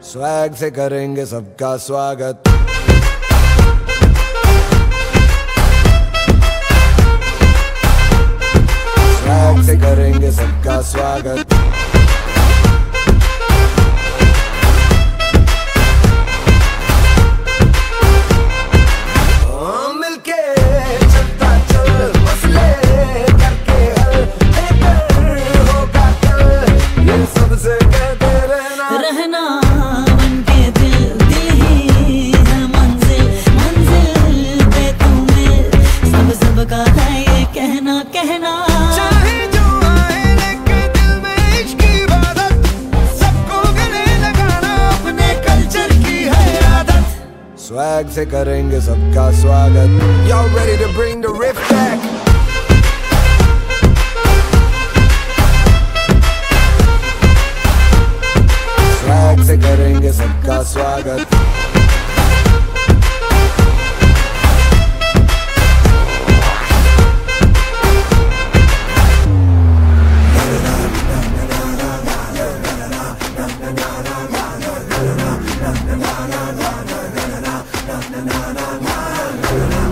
Swag से करेंगे सबका स्वागत। स्वैग से करेंगे सबका स्वागत। मिलके चलता चल, मसले करके हल, बेहतर होगा कल, ये सबसे कहते रहना बनके दिल ही है मंजिल, मंजिल पे तुम सबका है ये कहना कहना। चाहे जो आए लेके दिल में इश्क की इबादत, सबको गले लगाना अपने कल्चर की है आदत। स्वैग से करेंगे सबका स्वागत। Y'all ready to bring the riff back? Swag से करेंगे सबका स्वागत। Na na na na na na na na na na na na na